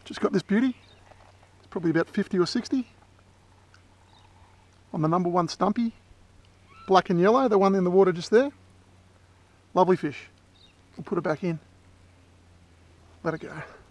Just got this beauty. It's probably about 50 or 60. On the number one stumpy. Black and yellow, the one in the water just there. Lovely fish. We'll put it back in. Let it go.